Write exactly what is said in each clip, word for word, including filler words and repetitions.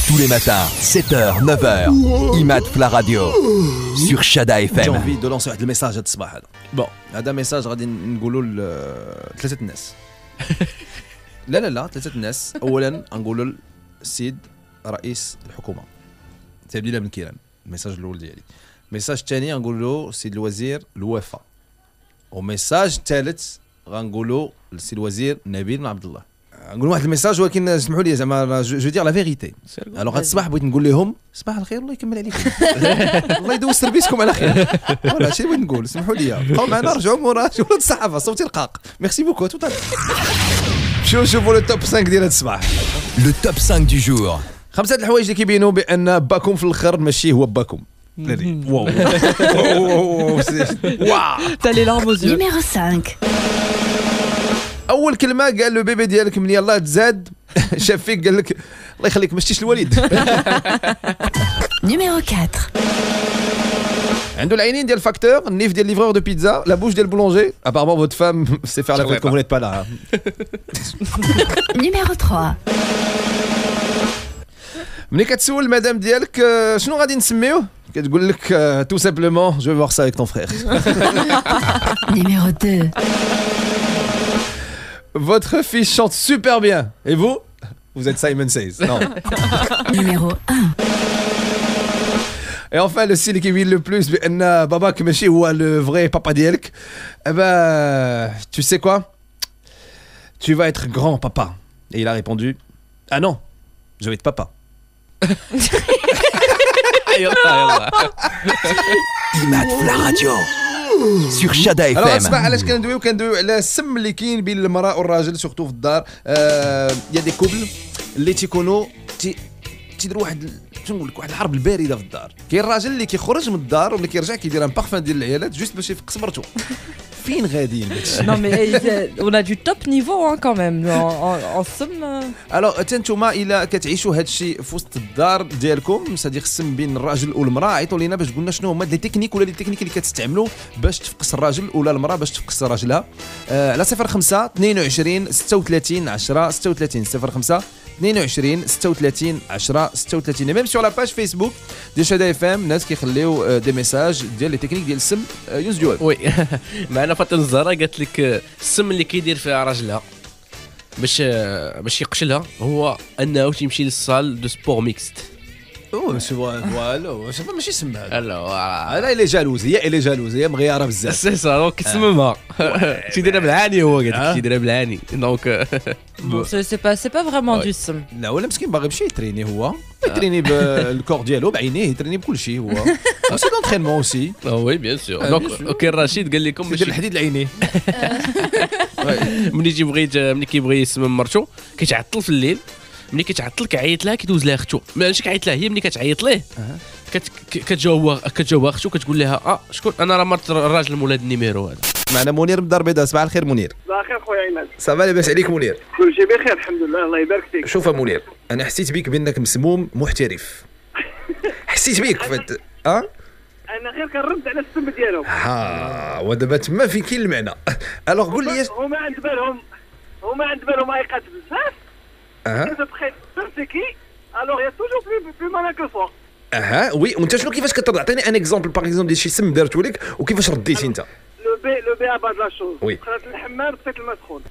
Tous les matins, sept heures, neuf heures, Imad Fla Radio sur Shada اف ام. J'ai envie de lancer واحد الميساج هذا الصباح هذا. بون هذا ميساج غادي نقولوا لثلاثه الناس. لا لا لا ثلاثه الناس. اولا نقولوا للسيد رئيس الحكومه سيد بن كيران، الميساج الاول ديالي. الميساج الثاني غنقول له السيد الوزير الوفا. وميساج الثالث غنقولوا للسيد الوزير نبيل بن عبد الله. نقول واحد الميساج ولكن اسمحوا لي زعما جو دير لا فيغيتي. الوغ هذا الصباح بغيت نقول لهم صباح الخير الله يكمل عليكم. الله يدوز سيرفيسكم على خير. فوالا هادشي اللي بغيت نقول. اسمحوا لي بقاو معنا رجعوا مورا شغل الصحافه صوتي رقاق. ميرسي بوكو توت. شوفوا شوفوا لو توب خمسة ديال هذا الصباح. Le top cinq du jour. خمسه الحوايج اللي كيبينوا بان باكم في الاخر ماشي هو باكم. واو واو واو T'as les larmes aux yeux. Numéro cinq. اول كلمه قال له بيبي ديالك من يلاه تزاد شاف فيك قال لك الله يخليك ما شتيش الوالد. Numéro quatre. عنده العينين ديال الفاكتور، النيف ديال ليفرور دو بيتزا، لا بوش ديال البولونجي. ابارمون فوت فام سي فير لا فيت كوم نيت با لا. Numéro trois. ملي كتسول المدام ديالك آه، شنو غادي نسميوه كتقول لك تو سامبلومون جو فوار سا افيك طون فرير. Numéro deux. Votre fils chante super bien. Et vous? Vous êtes Simon Says. Non. Numéro un. Et enfin, le style qui vit le plus, بأن باباك ماشي هو le vrai papa ديالك. Eh ben, tu sais quoi? Tu vas être grand papa. Et il a répondu, ah non, je vais être papa. Imad Fla Radio sur Shada اف Alors ام. اسمع علاش كندويو كندويو على السم اللي كاين بين المراه والراجل سورتو في الدار. يا دي كوبل اللي تيكونوا تي تيديروا واحد شنو نقول لك واحد الحرب البارده في الدار. كاين الراجل اللي كيخرج من الدار وملي كيرجع كيدير ان بارفان ديال العيالات جوست باش يفقس مرتو. فين غاديين داكشي؟ Non mais euh, on a du top niveau hein, quand même en, en, en somme. euh, الو حتى نتوما الا كتعيشوا هذا الشيء في وسط الدار ديالكم صديق السم بين الراجل والمراه عيطوا لينا باش قلنا شنو هما لي تكنيك ولا لي تكنيك اللي كتستعملوا باش تفقس الراجل ولا المراه باش تفقس راجلها. آه على صفر خمسة اثنين وعشرين ستة وثلاثين عشرة ستة وثلاثين صفر خمسة اثنين وعشرين ستة وثلاثين عشرة ستة وثلاثين. ميم سور لا باج فيسبوك ديال شادا اف ام ناس كيخليو دي ميساج ديال لي تكنيك ديال السم. يوز جواب وي معنا فاطمه الزهراء قالت لك السم اللي كيدير فيها راجلها باش باش يقشلها هو انه تيمشي للصال دو سبور ميكست. اوه سي فوالا ماشي سم هذا. لا هذا اللي جالوز هي اللي جالوز هي مغيره بزاف. سي سا دونك كتسممها تيديرها بالعاني هو قال لك تيديرها بالعاني دونك bon, c'est c'est pas c'est pas vraiment Ouais. du somme. لا ولا مسكين باغي يمشي يتريني هو يتريني بالكور ديالو بعينيه يتريني بكل شيء هو سي دونترينمون اوسي وي بيان سور دونك اوكي رشيد قال لكم يدير الحديد لعينيه. ملي تيبغي ملي كيبغي يسمم مرتو كيتعطل في الليل ملي كيتعطل كيعيط لها كيدوز لها اختو ماشي كيعيط لها هي ملي كتعيط ليه كت- كتجاوب كتجاوب اختو كتقول لها اه شكون انا راه مرت الراجل مولاد النيميرو هذا. معنا منير من دار البيضاء. صباح الخير منير. صباح الخير خويا عماد. صافا لاباس عليك منير؟ كل شيء بخير الحمد لله الله يبارك فيك. شوف يا منير انا حسيت بيك بانك مسموم محترف. حسيت بيك فت اه انا غير كنرد على السم ديالهم. ها ودابا تما فين كاين المعنى. الوغ قول لي هما عند بالهم هما عند بالهم ايقات بزاف. اه كنت بخيت سيرتيكي الوغ يا توجور بلي بلي مالا كو سوا. اها وي وانت شنو كيفاش كترد عطيني ان اكزومبل باغ اكزومبل ديال شي سم دارتو لك وكيفاش رديتي انت. لو بي لو بي ابا لا شوز. وي. دخلت الحمام بقيت الماء سخون.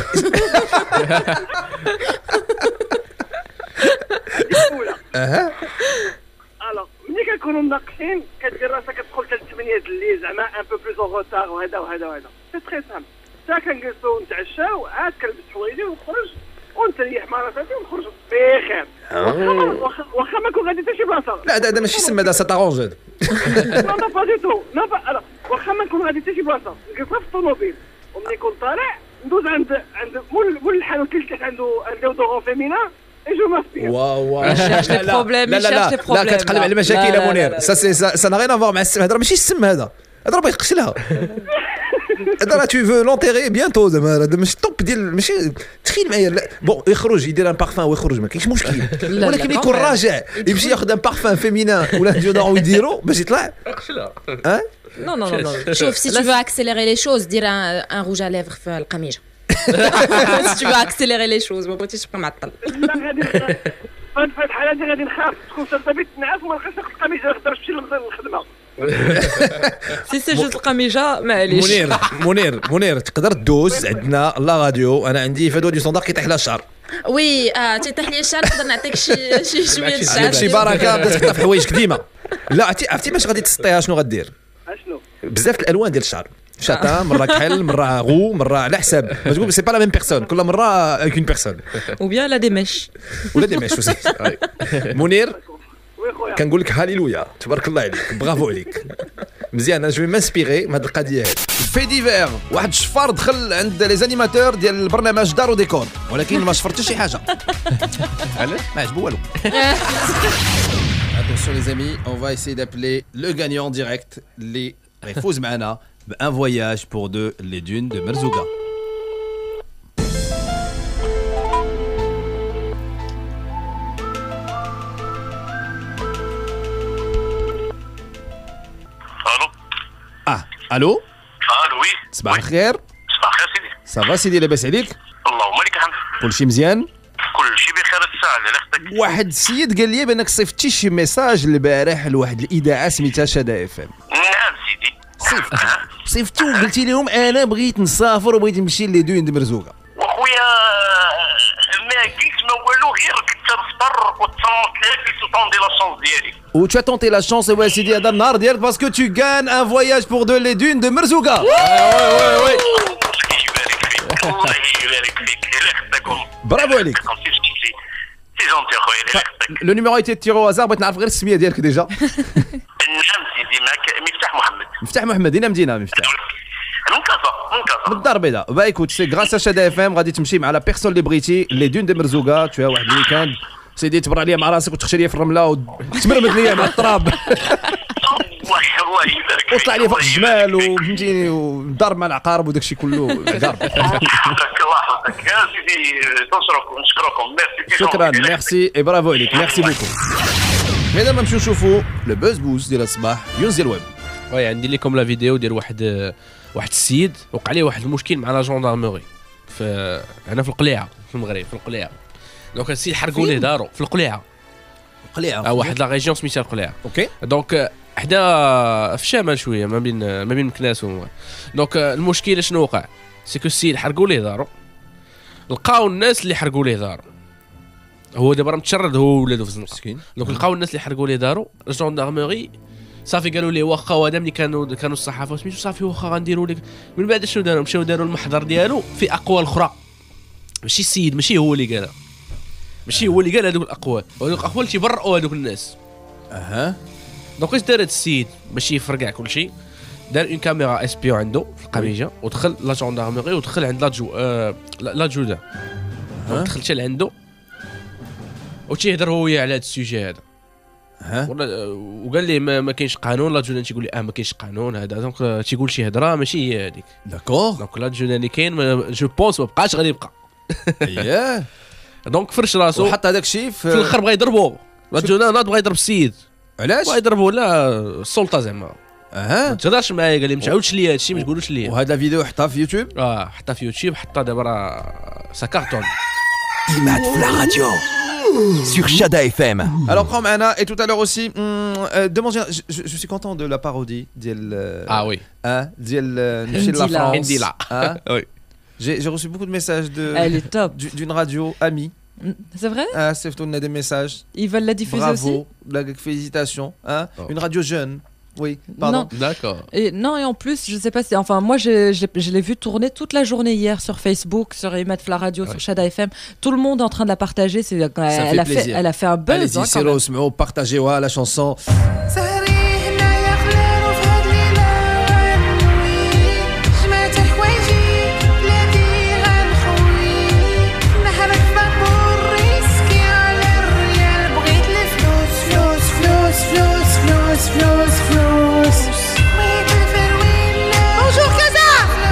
الاولى. اها الوغ ملي كنكونوا مناقشين كدير راسك كتدخل حتى ثمانية د الليل زعما ان بو بلوس اون روتار وهذا وهذا وهذا. سي تري سامبل. حتى كنجلسوا نتعشاو عاد كنلبس حوايجي ونخرج ونتريح مع راساتي ونخرج بخير. واخا ما- واخا واخا ما كون غادي حتى شي بلاصه. لا هذا ماشي سم هذا سا تارونج هذا. non non pas du tout non pas alors واخا ما نكون غادي حتى شي بلاصه نجلس في الطوموبيل وملي نكون طالع ندوز عند عند مول مول الحانوت اللي كاين عنده عنده دورون فيمينا اي جو ماسبير. واو واو. cherche les لا، problèmes, لا il لا cherche لا les problèmes, لا كتقلب là. على المشاكل لا، يا لا، منير. لا، لا. سا سي سا نا غين افوار مع السم هذا ماشي السم هذا هذا راه بغا يقشلها. هذا راه تو فو لونتيغي بيانتو زعما هذا ماشي توب ديال ماشي تخيل معايا لا بون يخرج يدير ان بارفان ويخرج ما كاينش مشكل لا، ولكن لا، يكون كمان. راجع يمشي ياخذ ان بارفان فيمينا ولا ديودورون ويديرو باش يطلع. ها Non non non non. شوف si tu veux accélérer les choses dire un, un rouge à lèvres في القميجة. si tu veux accélérer les choses ما بغيتيش تبقى معطل. لا غادي فهاد الحاله هادي غادي نخاف تكون سلطبي تنعس وما نلقاش ناخذ القميجه غدا نمشي للخدمه. سي سي جوست القميجه معليش. منير منير منير تقدر تدوز عندنا لا راديو. انا عندي فدوى دي صندوق كيطيح لها الشعر. وي اه تيطيح لي الشعر نقدر نعطيك شي شي شويه عندك شي الشعر. بركه بدات تحطها في حوايج قديمه. لا عرفتي عرفتي باش غادي تسطيها شنو غدير؟ اشنو؟ بزاف الالوان ديال الشعر. شاتا مره كحل مره غو مره على حساب باش تقول سي با لا ميم بيرسون كل مره اون بيرسون ou bien la démèche. ولا دي ماشي وسي. منير وي خويا كنقول لك هاليلويا تبارك الله عليك برافو عليك مزيان. انا جو مانسبيري من هذه القضيه هذه. في ديفير واحد الشفار دخل عند لي زانيماتور ديال البرنامج دار وديكور ولكن ما شفرتش شي حاجه. علاش ما عجبو والو. Attention les amis, on va essayer d'appeler le gagnant direct اللي يفوز معنا بان voyage pour deux les dunes de Merzouga. الو اه الو الو وي صباح الخير. صباح الخير سيدي. صافا سيدي لاباس عليك؟ اللهم لك الحمد. كلشي مزيان؟ كلشي بخير الساعه على اختك. واحد السيد قال لي بانك صيفطتي شي ميساج البارح لواحد الاذاعه سميتها شادا اف ام. نعم سيدي. صيفط صيفطتي وقلتي لهم انا بغيت نسافر وبغيت نمشي لدوين د مرزوقه. وخويا ما قلت ما والو غير كنت نفطر وتصنت لك في سلطان دي لا شونس ديالي. و tu as tenté la chance et ouais سيدي هذا النهار ديالك باسكو tu gagnes un voyage pour deux les dunes de Merzouga. الله يبارك فيك. الله يبارك فيك. الى اختكم. برافو عليك. سي جونتي اخويا الى اختك. لو نيميرو ايتي تيرو هازار بغيت نعرف غير السميه ديالك ديجا. نعم سيدي معك مفتاح محمد. مفتاح محمد. هنا مدينه مفتاح؟ من كازا من كازا. بالدار البيضاء. با ايكوت سي غراس ا شادا اف ام غادي تمشي مع لا بيرسون اللي بغيتي لي دون دو مرزوقا. تو واحد الويكاند سيدي تبرع ليا مع راسك وتخشى ليا في الرمله وتمرمد ليا مع التراب. الله الله يبارك فيك. وطلع لي فوق الجمال وفهمتيني ودار مع العقارب وداك الشيء كله قرب. حفظك الله يحفظك يا سيدي. نشكركم نشكركم ميرسي. شكرا ميرسي اي برافو عليك ميرسي بوكو. مادام نمشيو نشوفوا لو بوز بوز ديال الصباح يونس ديال الويب. وي عندي لكم لا فيديو ديال واحد واحد السيد وقع ليه واحد المشكل مع لا جوندارموري في هنا في القليعه في المغرب في القليعه. دونك السيد حرقوا ليه دارو في القليعه. القليعه اه واحد لا ريجيون سميتها القليعه. اوكي. دونك حدا في الشمال شويه ما بين ما بين مكناس و دونك المشكل شنو وقع سيكو السيد حرقوا ليه دارو لقاو الناس اللي حرقوا ليه دارو. هو دابا متشرد هو ولادو في الزنقه مسكين. دونك لقاو الناس اللي حرقوا ليه دارو الجوندارموري صافي قالوا ليه واخا وهذا ملي كانوا كانوا الصحافه سميتو صافي واخا غنديروا لك. من بعد شنو داروا مشاو داروا المحضر ديالو في اقوال اخرى. ماشي السيد ماشي هو اللي قالها ماشي هو اللي قال هذوك الاقوال. هذوك الاقوال تيبرئوا هذوك الناس. اها دونك اش دار هذا السيد باش يفرقع كل شيء؟ دار اون كاميرا اس بي او عنده في القميجه ودخل لا جوندارموري ودخل عند لا جو آه لا جودا. دخل حتى لعنده وتيهضر هو على هذا السوجي هذا. ها وقال لي ما, ما كاينش قانون. لا جولان تيقول لي اه ما كاينش قانون هذا. دونك تيقول شي هضره ماشي هي هذيك. داكور. دونك لا جولان اللي كاين جو بونس ما بقاش غادي يبقى. اييه. دونك فرش راسو وحط هذاك الشيء في الاخر بغا يضربو. لا جولان لا بغا يضرب السيد. علاش؟ بغا يضربو لا السلطه زعما. اها ما تهضرش معايا. قال لي ما تعاودش لي هذا الشيء ما تقولوش لي. وهذا الفيديو حطها في يوتيوب. اه حطها في يوتيوب حطها دابا راه سا كارتون. Imad Fla Radio sur Shada F M. Alors prends Anna et tout à l'heure aussi euh, demande je, je, je suis content de la parodie d'El euh, Ah oui. Hein d'El Michel La France. Indila. Hein Oui. J'ai j'ai reçu beaucoup de messages de Elle est top. d'une radio amie. C'est vrai? Ah, c'est on a des messages. Ils veulent la diffuser Bravo, aussi? Bravo, félicitations. Hein oh. Une radio jeune. Oui, pardon. Non. D'accord. Et non, et en plus, je sais pas si. Enfin, moi, je, je, je l'ai vu tourner toute la journée hier sur Facebook, sur Imad Fla Radio, ouais. Sur Shada F M. Tout le monde est en train de la partager. C'est, elle, elle, a fait, elle a fait un buzz. Allez-y, c'est Rose, mais partagez la chanson. Flows, flows. Bonjour Casa.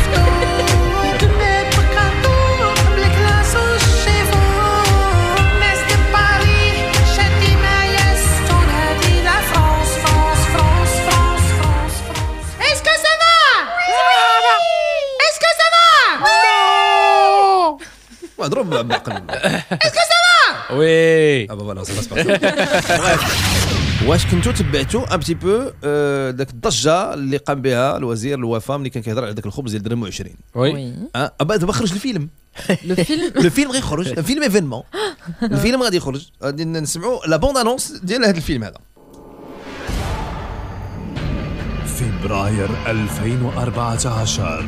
Est-ce que ça va? Est-ce que ça va? Non. Est-ce que ça va? وي اه فوالا سا باس با واش كنتو تبعتوا ان بتي بو داك الضجه اللي قام بها الوزير الوفا ملي كان كيهضر على داك الخبز ديال درهم وعشرين وي اه دابا خرج الفيلم الفيلم الفيلم غير يخرج الفيلم ايفينمون الفيلم غادي يخرج غادي نسمعوا لا بوند انونس ديال هذا الفيلم هذا فبراير ألفين وأربعة عشر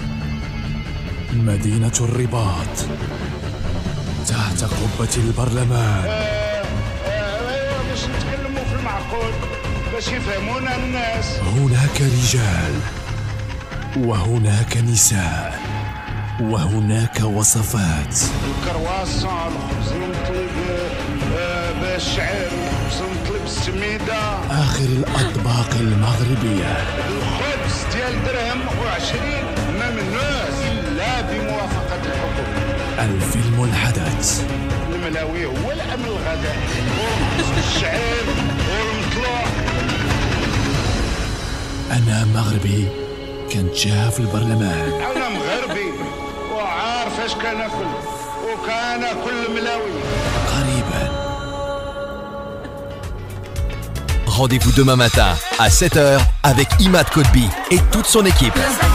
مدينة الرباط تحت قبة البرلمان. باش نتكلموا في المعقول باش يفهمونا الناس. هناك رجال وهناك نساء وهناك وصفات. الكرواسون الخبز المطلب بالشعير الخبز المطلب بالسميده. آخر الأطباق المغربية. الخبز ديال درهم وعشرين ما منوش إلا بموافقة الحكومة. الفيلم الحدث. الملاوي هو الأمن الغذائي والخبز الشعير والمطلوع. أنا مغربي كنت جا في البرلمان. أنا مغربي وعارف اش كناكل وكناكل ملاوي. قريبا. Rendez-vous demain matin à sept heures avec Imad Kotbi et toute son équipe.